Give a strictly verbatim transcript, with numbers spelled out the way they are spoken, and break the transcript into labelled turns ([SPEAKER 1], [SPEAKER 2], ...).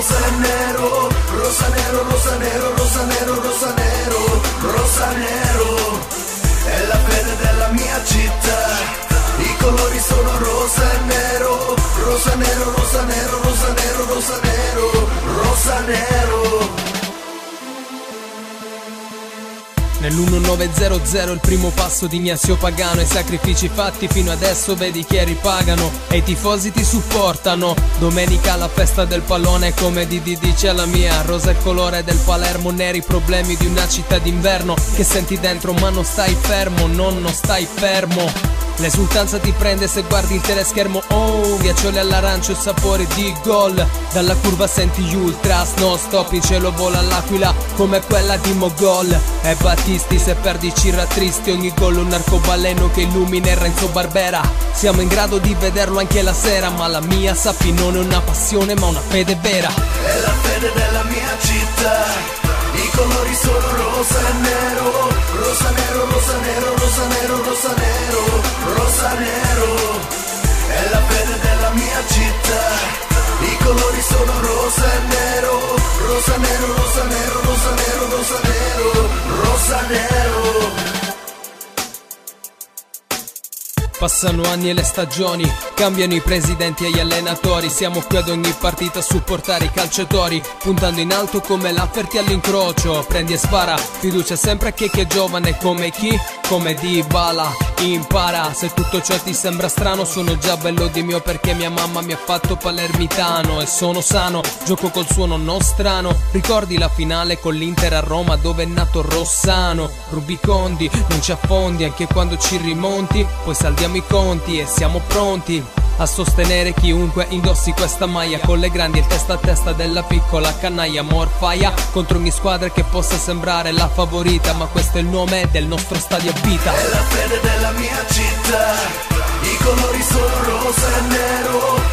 [SPEAKER 1] rosa e nero, rosa nero, rosa nero, rosa nero, rosa nero, rosa nero, è la fede della mia città. I colori sono rosa e nero, rosa nero, rosa nero, rosa nero, rosa nero, rosa nero.
[SPEAKER 2] Nell'millenovecentozero il primo passo di Ignazio Pagano, i sacrifici fatti fino adesso vedi che ripagano e i tifosi ti supportano. Domenica la festa del pallone come Didi dice la mia, rosa il colore del Palermo, neri i problemi di una città d'inverno che senti dentro ma non stai fermo, non, non stai fermo. L'esultanza ti prende se guardi il teleschermo, oh, ghiaccioli all'arancio, sapore di gol. Dalla curva senti gli ultras, non stop, in cielo vola l'aquila come quella di Mogol. E Battisti se perdi ci rattristi, ogni gol un arcobaleno che illumina il Renzo Barbera. Siamo in grado di vederlo anche la sera, ma la mia sappi non è una passione ma una fede vera.
[SPEAKER 1] È la fede della mia città. I colori sono rosa e nero, rosa nero, rosa nero, rosa nero, rosa nero, rosa nero, è la fede della mia città. I colori sono rosa e nero, rosa nero, rosa nero, rosa nero, rosa nero, rosa nero.
[SPEAKER 2] Passano anni e le stagioni, cambiano i presidenti e gli allenatori. Siamo qui ad ogni partita a supportare i calciatori, puntando in alto come l'Afferti all'incrocio. Prendi e spara, fiducia sempre a chi è giovane come chi? Come Dybala. Impara, se tutto ciò ti sembra strano, sono già bello di mio perché mia mamma mi ha fatto palermitano. E sono sano, gioco col suono non strano. Ricordi la finale con l'Inter a Roma dove è nato Rossano? Rubicondi, non ci affondi anche quando ci rimonti, poi saldiamo i conti e siamo pronti a sostenere chiunque indossi questa maglia, con le grandi e il testa a testa della piccola canaglia. Morfaia contro ogni squadra che possa sembrare la favorita, ma questo è il nome del nostro stadio a vita.
[SPEAKER 1] È la fede della mia città. I colori sono rosa e nero,